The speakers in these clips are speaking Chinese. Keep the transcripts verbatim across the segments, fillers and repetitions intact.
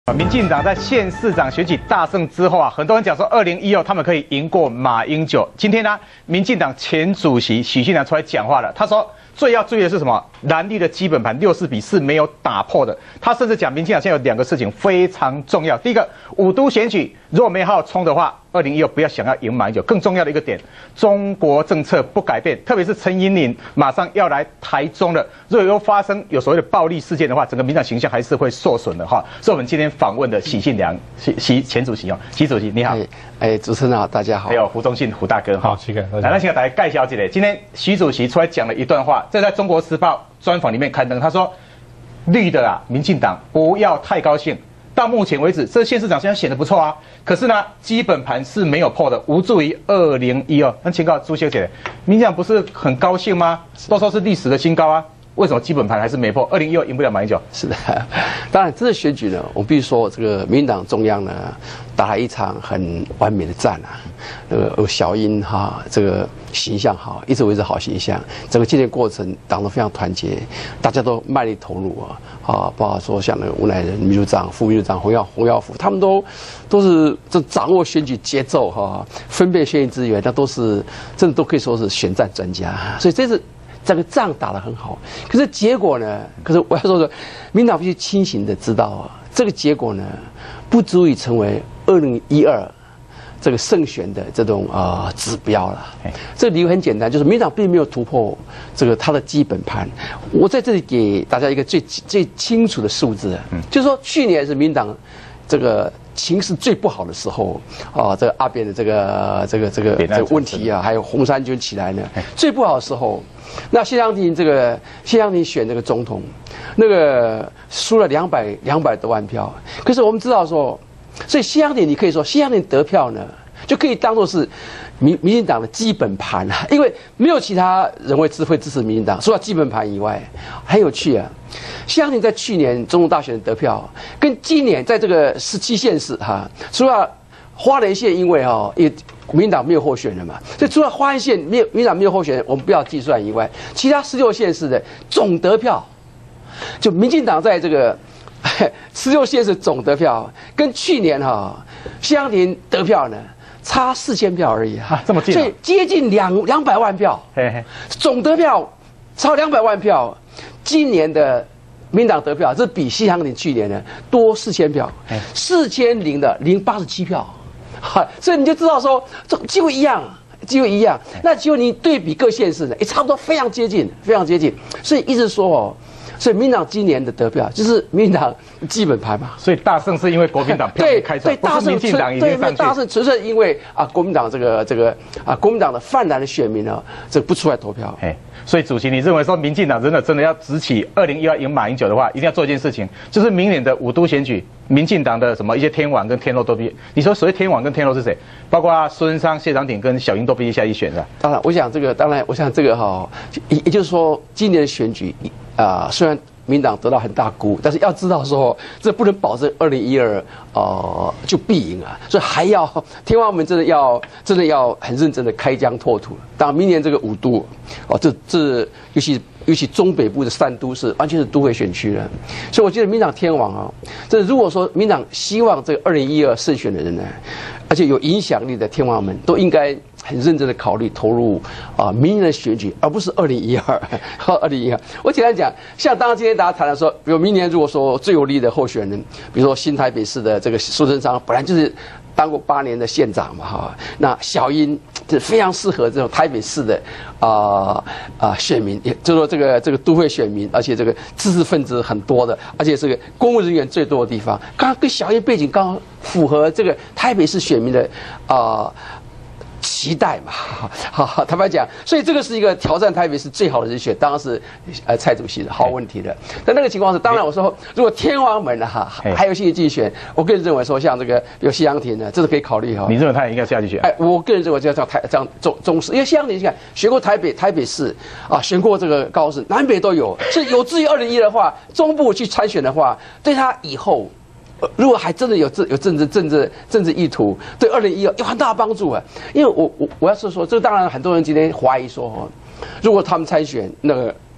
民进党在县市长选举大胜之后啊，很多人讲说二零一六他们可以赢过马英九。今天呢，民进党前主席许信良出来讲话了，他说最要注意的是什么？蓝绿的基本盘六四比是没有打破的。他甚至讲民进党现在有两个事情非常重要，第一个五都选举如果没好好冲的话，二零一六不要想要赢马英九。更重要的一个点，中国政策不改变，特别是陈英麟马上要来台中了，如果又发生有所谓的暴力事件的话，整个民进党形象还是会受损的哈。所以我们今天访问的许信良，许许前主席哦，许主席你好， 哎，主持人好，大家好， 还有胡忠信胡大哥哈， 好，谢谢。 来，那现在大家盖小姐嘞，今天许主席出来讲了一段话，这在中国时报专访里面刊登，他说绿的啊，民进党不要太高兴。到目前为止，这县市长现在显得不错啊，可是呢，基本盘是没有破的，无助于二零一二。那请告朱小姐，民进党不是很高兴吗？都说是历史的新高啊，为什么基本盘还是没破？二零一二赢不了马英九？ 是的，当然这次选举呢，我们必须说，这个民进党中央呢打了一场很完美的战啊。那个有小英哈，这个形象好，一直维持好形象。整个竞选过程，党都非常团结，大家都卖力投入啊。啊，包括说像那个吴乃仁秘书长、副秘书长洪耀洪耀福，他们都都是这掌握选举节奏哈，分配选举资源，那都是真的都可以说是选战专家。所以这次这个仗打得很好，可是结果呢？可是我要说的，民进党必须清醒的知道啊，这个结果呢，不足以成为二零一二这个胜选的这种啊、呃、指标了。这个理由很简单，就是民进党并没有突破这个它的基本盘。我在这里给大家一个最最清楚的数字，嗯，就是说去年是民进党这个情势最不好的时候啊，这个阿扁的这个这个这个这个问题啊，还有红衫军起来呢，最不好的时候，那谢长廷这个谢长廷选这个总统，那个输了两百两百多万票，可是我们知道说。所以谢长廷，你可以说谢长廷得票呢，就可以当作是民民进党的基本盘啊，因为没有其他人会支会支持民进党，除了基本盘以外，很有趣啊。谢长廷在去年总统大选的得票，跟今年在这个十七县市哈，除了花莲县因为哈也民进党没有候选人嘛，所以除了花莲县没有民进党没有候选人，我们不要计算以外，其他十六县市的总得票，就民进党在这个。十六县市总得票跟去年哈谢长廷得票呢差四千票而已啊， 这么近， 所以接近两两百万票，总得票超两百万票。今年的民进党得票，这比谢长廷去年呢多四千票，四千零的零八十七票，哈，所以你就知道说这几乎一样。几乎一样，那结果你对比各县市呢，也差不多非常接近，非常接近。所以一直说哦，所以民进党今年的得票就是民进党基本盘嘛。 所以大胜是因为国民党票没开出来， 对，大胜民进党已经上去。 大胜纯粹因为啊，国民党这个这个啊，国民党的泛蓝的选民呢，这个不出来投票。 哎，所以主席，你认为说民进党真的真的要直起二零一二赢马英九的话，一定要做一件事情，就是明年的五都选举，民进党的什么一些天王跟天后都必须。你说所谓天王跟天后是谁？包括孙商、谢长廷跟小英都必须下去选的。 当然，我想这个，当然，我想这个哈，也也就是说，今年的选举啊、呃，虽然民进党得到很大鼓舞，但是要知道说，这不能保证二零一二呃就必赢啊，所以还要天王们真的要真的要很认真的开疆拓土。当然，明年这个五都哦，这这尤其。尤其中北部的三都是完全是都会选区了，所以我觉得民进党天王啊，这如果说民进党希望这个二零一二胜选的人呢，而且有影响力的天王们，都应该很认真的考虑投入啊明年的选举，而不是二零一二。二零一二，我简单讲，像当然今天大家谈的说，比如明年如果说最有利的候选人，比如说新台北市的这个苏贞昌，本来就是当过八年的县长嘛哈，那小英这非常适合这种台北市的啊啊、呃呃、选民，也就是说这个这个都会选民，而且这个知识分子很多的，而且这个公务人员最多的地方，刚刚跟小英背景刚好符合这个台北市选民的啊。呃期待嘛，好，坦白讲，所以这个是一个挑战台北市最好的人选，当然是呃蔡主席的，毫无问题的。但那个情况是，当然我说，如果天王们呢哈还有兴趣继续选，我个人认为说，像这个有谢长廷呢，这是可以考虑哈。 你认为他也应该下去选？ 哎，我个人认为就要叫台这样中中市，因为谢长廷你看选过台北台北市啊，选过这个高市，南北都有，所以有志于二零一的话，中部去参选的话，对他以后。如果还真的有政有政治政治政治意图，对二零一二有很大的帮助啊！因为我我我要是说，这个当然很多人今天怀疑说，如果他们参选，那个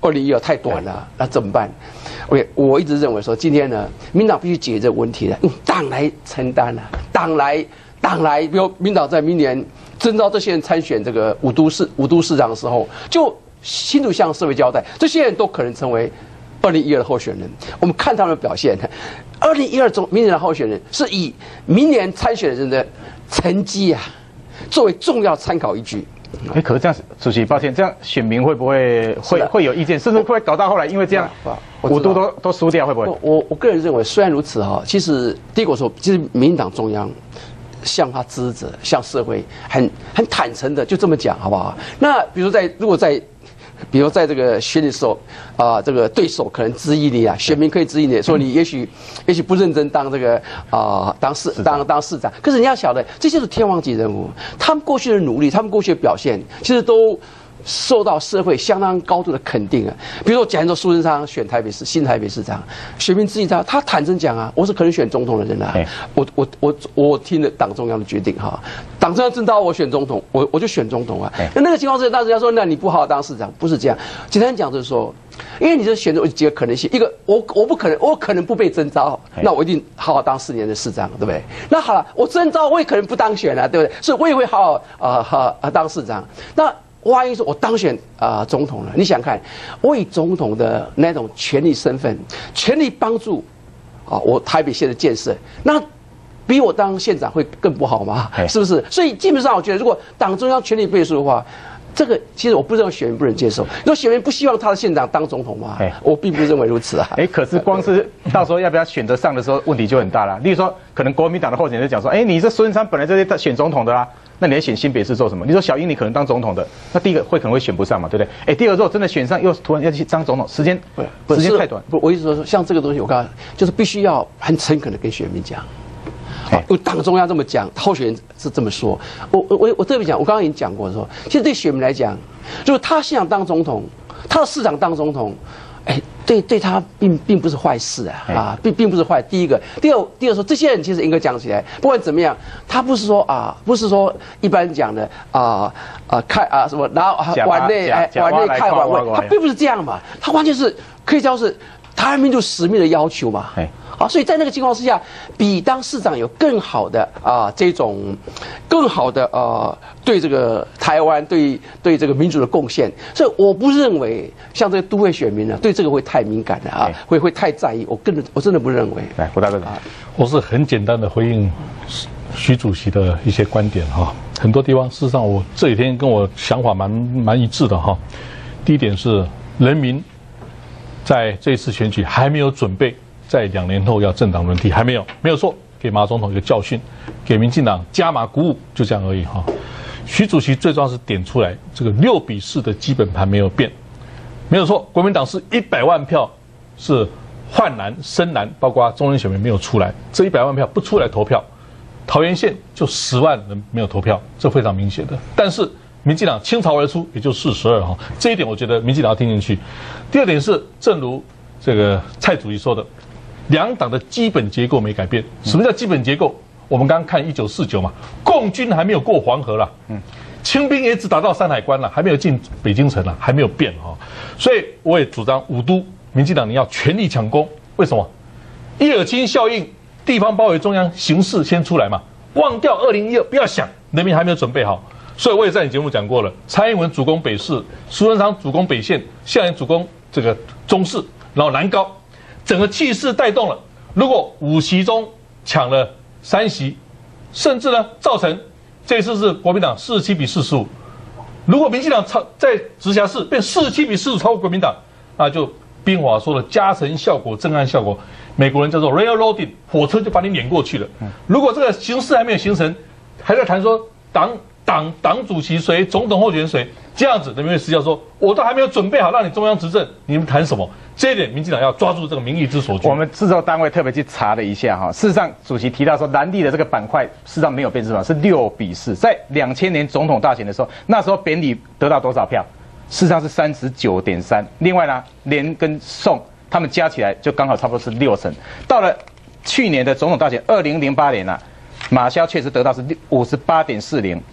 二零一二太短了，那怎么办 ？OK， 我一直认为说，今天呢，民党必须解决这个问题了，用党来承担了，党来党来，比如民党在明年征召这些人参选这个五都市五都市长的时候，就清楚向社会交代，这些人都可能成为二零一二的候选人。我们看他们的表现，二零一二中明年的候选人是以明年参选人的成绩啊作为重要参考依据。 哎，可是这样，主席，抱歉，这样选民会不会会会有意见，甚至会搞到后来，因为这样五都都都输掉，会不会？ 我我个人认为，虽然如此哈，其实第一个说，其实民进党中央向他支持者、向社会很很坦诚的就这么讲，好不好？那比如在如果在。比如在这个选的时候，啊、呃，这个对手可能质疑你啊，选民可以质疑你，说你也许也许不认真当这个啊、呃、当市当当市长，可是你要晓得，这些是天王级人物，他们过去的努力，他们过去的表现，其实都受到社会相当高度的肯定啊。比如说，假如说苏贞昌选台北市新台北市长，选民质疑他，他坦诚讲啊，我是可能选总统的人啊，我我我我听了党中央的决定哈，党中央征召我选总统，我我就选总统啊。那那个情况是，那人家说，那你不好好当市长，不是这样。简单讲就是说，因为你这选择有几个可能性，一个我我不可能，我可能不被征召，那我一定好好当四年的市长，对不对？那好了，我征召我也可能不当选啊，对不对？所以我也会好好啊好啊当市长。那万一说我当选啊、呃、总统了，你想看，我以总统的那种权力身份，全力帮助啊我台北县的建设，那比我当县长会更不好吗？是不是？所以基本上我觉得，如果党中央权力背书的话，这个其实我不认为选民不能接受。你说选民不希望他的县长当总统吗？我并不认为如此啊。 哎，可是光是到时候要不要选择上的时候，问题就很大了。例如说，可能国民党的候选人就讲说，哎，你这孙中山本来就是选总统的啦。那你还选新北市做什么？你说小英你可能当总统的，那第一个会可能会选不上嘛，对不对？哎，第二个如果真的选上，又突然要去当总统，时间时间太短。 不，我意思说，像这个东西，我刚才就是必须要很诚恳的跟选民讲。因为党中央这么讲，候选人是这么说。我我我我特别讲，我刚刚已经讲过说，其实对选民来讲，如果他想当总统，他的市长当总统。哎，对，对他并并不是坏事啊，啊，并并不是坏。第一个，第二，第二说，这些人其实应该讲起来，不管怎么样，他不是说啊，不是说一般讲的啊啊看啊什么，然后碗内哎碗内看碗外，他并不是这样嘛，他完全是可以叫是台湾民主使命的要求嘛。啊，所以在那个情况之下，比当市长有更好的啊这种更好的呃对这个台湾对对这个民主的贡献，所以我不认为像这个都会选民呢、啊，对这个会太敏感了啊，会会太在意。我根本我真的不认为。 来，胡大哥， 我是很简单的回应徐主席的一些观点哈。很多地方事实上我这几天跟我想法蛮蛮一致的哈。第一点是人民在这次选举还没有准备。在两年后要政党轮替，还没有，没有错，给马总统一个教训，给民进党加码鼓舞，就这样而已哈。徐主席最重要是点出来，这个六比四的基本盘没有变，没有错，国民党是一百万票是泛蓝、深蓝，包括中间选民没有出来，这一百万票不出来投票，桃园县就十万人没有投票，这非常明显的。但是民进党倾巢而出，也就四十二哈，这一点我觉得民进党要听进去。第二点是，正如这个蔡主席说的。两党的基本结构没改变。什么叫基本结构？我们刚刚看一九四九嘛，共军还没有过黄河了，嗯，清兵也只打到山海关了，还没有进北京城了，还没有变哈。所以我也主张五都，民进党你要全力抢攻。为什么？叶尔钦效应，地方包围中央，形势先出来嘛，忘掉二零一二，不要想，人民还没有准备好。所以我也在你节目讲过了，蔡英文主攻北市，苏贞昌主攻北线，现在主攻这个中市，然后南高。整个气势带动了，如果五席中抢了三席，甚至呢造成这次是国民党四十七比四十五，如果民进党超在直辖市变四十七比四十五超过国民党，那就兵法说的加成效果、震撼效果，美国人叫做 railroading， 火车就把你碾过去了。如果这个形势还没有形成，还在谈说党党党主席谁、总统候选人谁，这样子人民会私下说，我都还没有准备好让你中央执政，你们谈什么？这一点，民进党要抓住这个民意之所居。 我们制作单位特别去查了一下哈，事实上，主席提到说，蓝地的这个板块事实上没有变质嘛，是六比四。在两千年总统大选的时候，那时候扁理得到多少票？事实上是三十九点三。另外呢，连跟宋他们加起来就刚好差不多是六成。到了去年的总统大选，二零零八年啊，马萧确实得到是五十八点四零，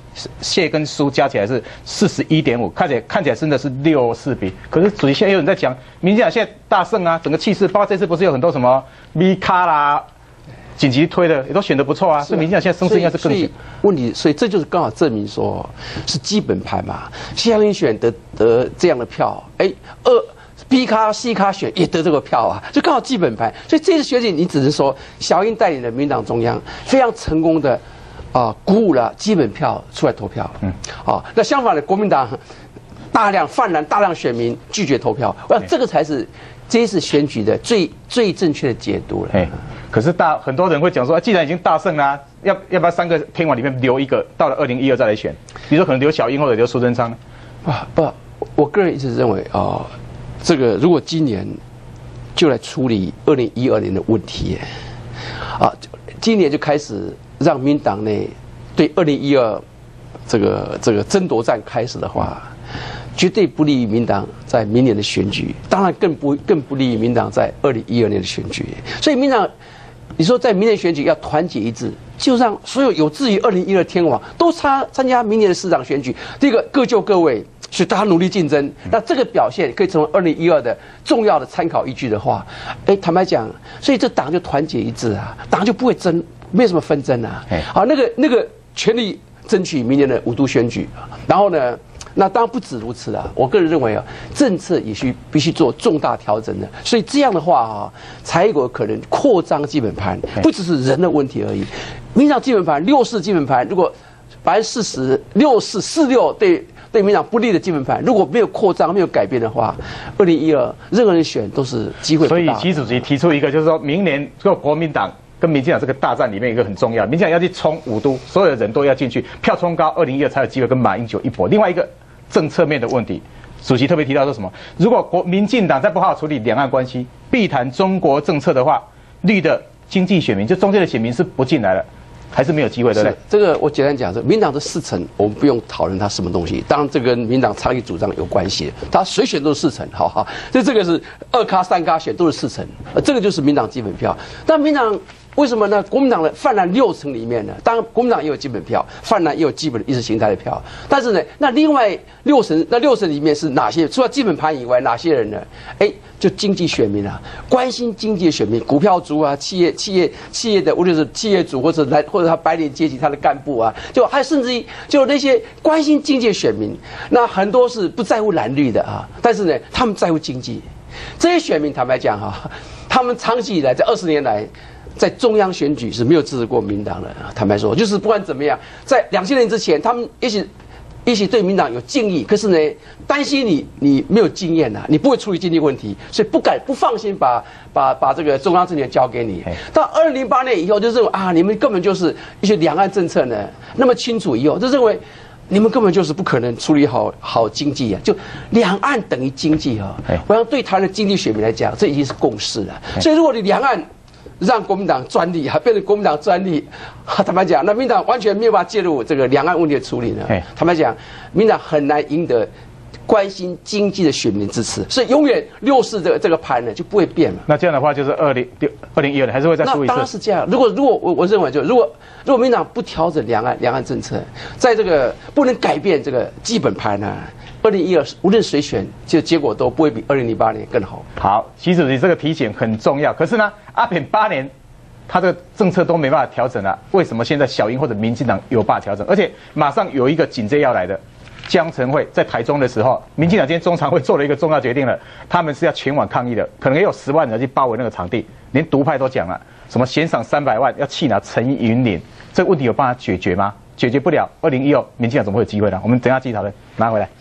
谢跟苏加起来是四十一点五，看起来看起来真的是六四比。可是主席现在有人在讲，民进党现在大胜啊，整个气势，包括这次不是有很多什么 V 卡啦。紧急推的也都选得不错啊，所以民进党现在声势应该是更强。 问题，所以这就是刚好证明说，是基本盘嘛。乡民选得得这样的票，哎，二 B 咖 C 咖选也得这个票啊，就刚好基本盘。所以这次选举，你只是说小英带领的民党中央非常成功的啊、呃，鼓舞了基本票出来投票。嗯，啊，那相反的，国民党大量泛滥大量选民拒绝投票，我想这个才是这一次选举的最最正确的解读了。 可是大很多人会讲说，既然已经大胜啦、啊，要要不要三个天王里面留一个，到了二零一二再来选？比如说可能留小英或者留苏贞昌。 啊不，我个人一直认为啊、呃，这个如果今年就来处理二零一二年的问题，啊，今年就开始让民党内对二零一二这个这个争夺战开始的话，绝对不利于民党在明年的选举，当然更不更不利于民党在二零一二年的选举。所以民党。你说在明年选举要团结一致，就让所有有志于二零一二天王都参参加明年的市长选举。第一个各就各位，所以大家努力竞争。那这个表现可以成为二零一二的重要的参考依据的话，哎，坦白讲，所以这党就团结一致啊，党就不会争，没有什么纷争啊。好，那个那个全力争取明年的五都选举，然后呢？那当然不止如此啊！我个人认为啊，政策也需必须做重大调整的，所以这样的话啊，才有可能扩张基本盘，不只是人的问题而已。民党基本盘六四基本盘，如果百分之四十六四四六对对民党不利的基本盘，如果没有扩张、没有改变的话，二零一二任何人选都是机会不大。 所以习主席提出一个，就是说明年这个国民党跟民进党这个大战里面一个很重要，民进党要去冲五都，所有的人都要进去，票冲高，二零一二才有机会跟马英九一搏。另外一个。政策面的问题，主席特别提到说什么？如果国民进党再不好好处理两岸关系，避谈中国政策的话，绿的经济选民，就中间的选民是不进来了，还是没有机会，对不对？ 这个我简单讲，这民党的四成，我们不用讨论它什么东西，当然这跟民党长期主张有关系，它谁选都是四成，好好，就这个是二咖三咖选都是四成，这个就是民党基本票，但民党。为什么呢？国民党的泛蓝六成里面呢，当然国民党也有基本票，泛蓝也有基本的意识形态的票。但是呢，那另外六成，那六成里面是哪些？除了基本盘以外，哪些人呢？哎，就经济选民啊，关心经济的选民，股票族啊，企业企业企业的，无论是企业主或者来或者他白领阶级他的干部啊，就还甚至于就那些关心经济的选民，那很多是不在乎蓝绿的啊，但是呢，他们在乎经济。这些选民坦白讲哈，他们长期以来在二十年来。在中央选举是没有支持过民党的，坦白说，就是不管怎么样，在两千年之前，他们也许也许对民党有敬意，可是呢，担心你你没有经验呐、啊，你不会处理经济问题，所以不敢不放心把把把这个中央政权交给你。到二零零八年以后，就认为啊，你们根本就是一些两岸政策呢那么清楚以后，就认为你们根本就是不可能处理好好经济啊，就两岸等于经济啊。我想对台湾的经济选民来讲，这已经是共识了。所以如果你两岸让国民党专利，还变成国民党专利，坦白讲，那民党完全没有办法介入这个两岸问题的处理呢。坦白讲，民党很难赢得关心经济的选民支持，所以永远六四这个这个盘呢就不会变嘛。 那这样的话，就是二零二零一二年还是会再输一次。 那当然是这样。如果如果我我认为就如果如果民党不调整两岸两岸政策，在这个不能改变这个基本盘呢？二零一二无论谁选，就结果都不会比二零零八年更好。 好，习主席这个提醒很重要。可是呢，阿扁八年，他的政策都没办法调整了。为什么现在小英或者民进党有办法调整？而且马上有一个紧接要来的，江晨慧在台中的时候，民进党今天中常会做了一个重要决定了，他们是要全网抗议的，可能也有十万人去包围那个场地，连独派都讲了，什么悬赏三百万要缉拿陈云林，这个问题有办法解决吗？解决不了，二零一二民进党怎么会有机会呢？我们等一下继续讨论，拿回来。